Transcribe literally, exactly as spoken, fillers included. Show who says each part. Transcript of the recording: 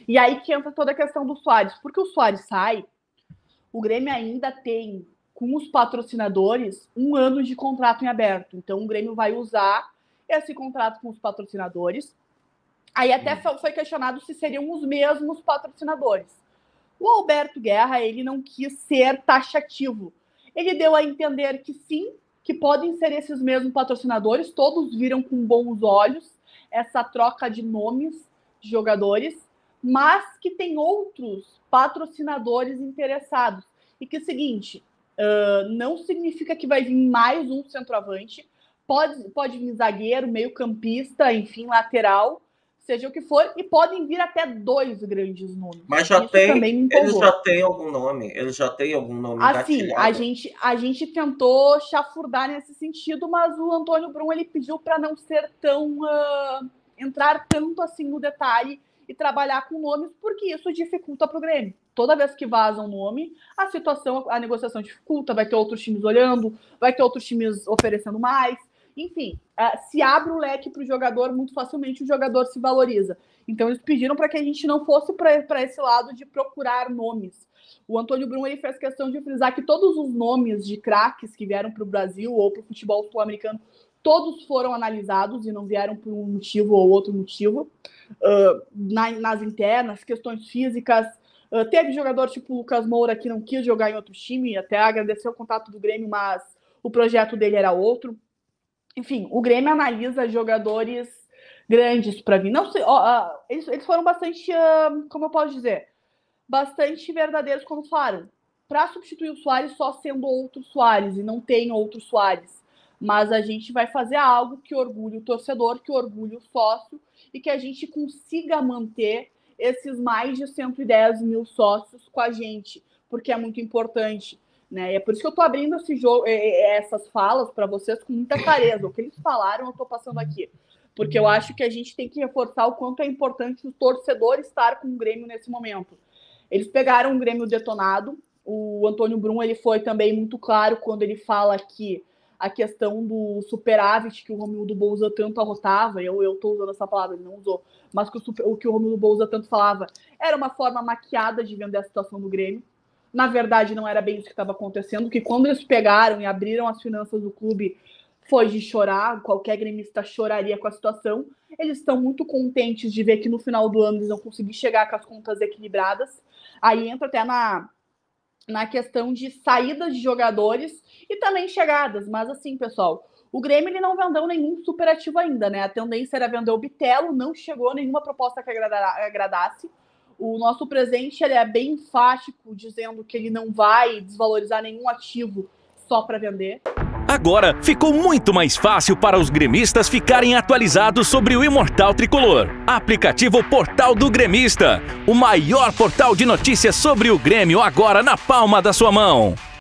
Speaker 1: E aí que entra toda a questão do Suárez. Porque o Suárez sai, o Grêmio ainda tem, com os patrocinadores, um ano de contrato em aberto. Então o Grêmio vai usar esse contrato com os patrocinadores. Aí até foi questionado se seriam os mesmos patrocinadores. O Alberto Guerra, ele não quis ser taxativo. Ele deu a entender que sim, que podem ser esses mesmos patrocinadores, todos viram com bons olhos essa troca de nomes de jogadores, mas que tem outros patrocinadores interessados. E que é o seguinte, uh, não significa que vai vir mais um centroavante, pode, pode vir zagueiro, meio campista, enfim, lateral, seja o que for, e podem vir até dois grandes nomes.
Speaker 2: Mas já
Speaker 1: Isso
Speaker 2: tem, eles já têm algum nome? Eles já têm algum nome
Speaker 1: assim, a gente, a gente tentou chafurdar nesse sentido, mas o Antônio Brum, ele pediu para não ser tão... Uh, entrar tanto assim no detalhe e trabalhar com nomes, porque isso dificulta para o Grêmio. Toda vez que vaza um nome, a situação, a negociação dificulta, vai ter outros times olhando, vai ter outros times oferecendo mais. Enfim, uh, se abre o leque para o jogador muito facilmente, o jogador se valoriza. Então, eles pediram para que a gente não fosse para esse lado de procurar nomes. O Antônio Brum, ele fez questão de frisar que todos os nomes de craques que vieram para o Brasil ou para o futebol sul-americano, todos foram analisados e não vieram por um motivo ou outro motivo. Uh, na, nas internas, questões físicas. Uh, teve jogador tipo o Lucas Moura que não quis jogar em outro time, até agradeceu o contato do Grêmio, mas o projeto dele era outro. Enfim, o Grêmio analisa jogadores grandes para vir. Não sei, ó, uh, eles, eles foram bastante, uh, como eu posso dizer, bastante verdadeiros quando falaram. Para substituir o Suárez só sendo outro Suárez, e não tem outro Suárez. Mas a gente vai fazer algo que orgulhe o torcedor, que orgulhe o sócio, e que a gente consiga manter esses mais de cento e dez mil sócios com a gente, porque é muito importante. Né? E é por isso que eu estou abrindo esse jogo, essas falas para vocês com muita clareza. O que eles falaram, eu estou passando aqui. Porque eu acho que a gente tem que reforçar o quanto é importante o torcedor estar com o Grêmio nesse momento. Eles pegaram um Grêmio detonado. O Antônio Brum, ele foi também muito claro quando ele fala que a questão do superávit que o Romildo Bolza tanto arrotava, eu estou usando essa palavra, ele não usou, mas que o, super, o que o Romildo Bolza tanto falava, era uma forma maquiada de vender a situação do Grêmio. Na verdade, não era bem isso que estava acontecendo, que quando eles pegaram e abriram as finanças do clube, foi de chorar, qualquer gremista choraria com a situação. Eles estão muito contentes de ver que no final do ano eles vão conseguir chegar com as contas equilibradas. Aí entra até na... na questão de saídas de jogadores e também chegadas. Mas assim, pessoal, o Grêmio ele não vendeu nenhum superativo ainda, né? A tendência era vender o Bitelo, não chegou nenhuma proposta que agradasse. O nosso presidente ele é bem enfático, dizendo que ele não vai desvalorizar nenhum ativo só para vender.
Speaker 3: Agora ficou muito mais fácil para os gremistas ficarem atualizados sobre o Imortal Tricolor. Aplicativo Portal do Gremista, o maior portal de notícias sobre o Grêmio agora na palma da sua mão.